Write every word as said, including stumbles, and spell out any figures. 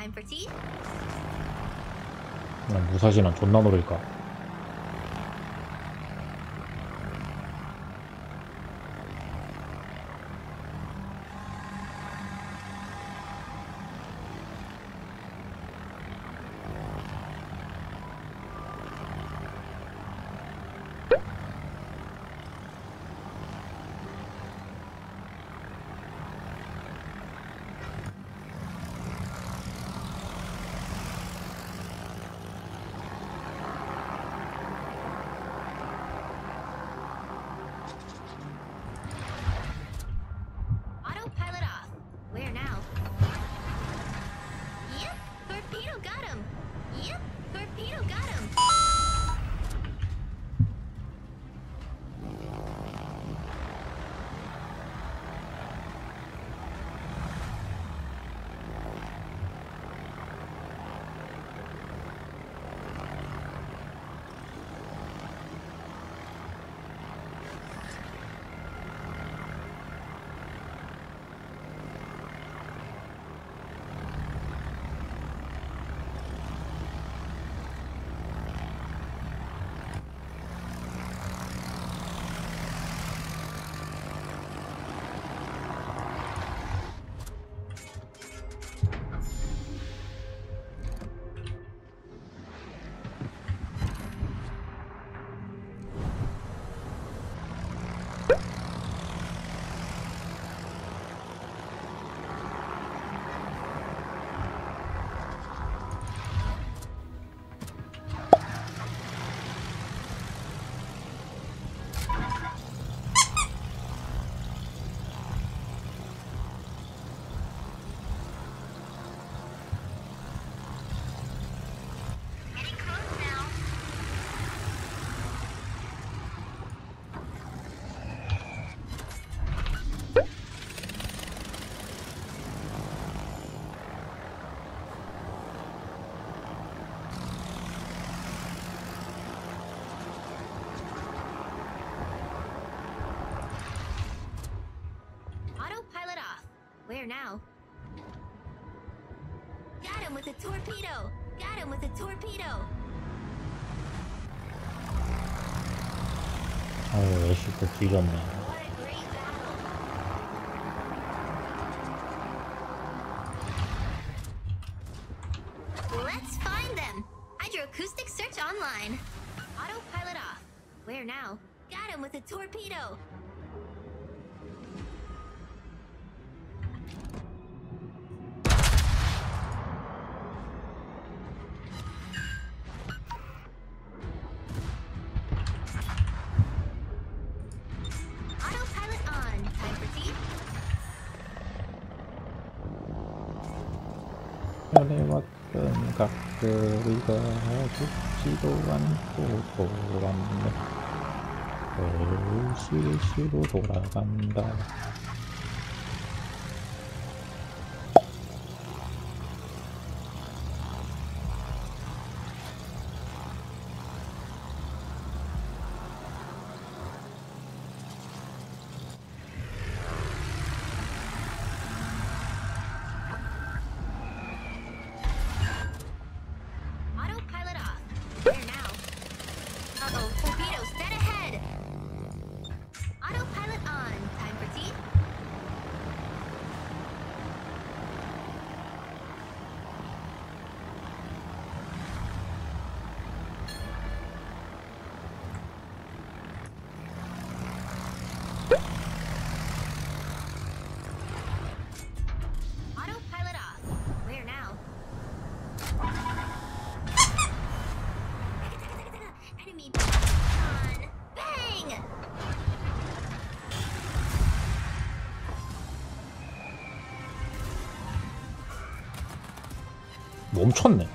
Time for tea? 그냥 무사시는 존나 노릴까? Autopilot off. Where now? Yep, torpedo got him. Yep, torpedo got him. Getting close now. Autopilot off. Where now? Got him with a torpedo. Got him with a torpedo. 아유 애쉬 또 뒤졌네. What a great battle. Let's find them. Hydroacoustic search online. Autopilot off. Where now? Got him with a torpedo. Autopilot on. Time for tea? 변해왔던 각들이가 죽지도 않고 돌아왔네. 실시로 돌아간다. Autopilot off. Where now? Uh-oh, torpedoes dead ahead. Autopilot on. Time for tea? Autopilot off. Where now? Enemy on. Bang! 멈췄네.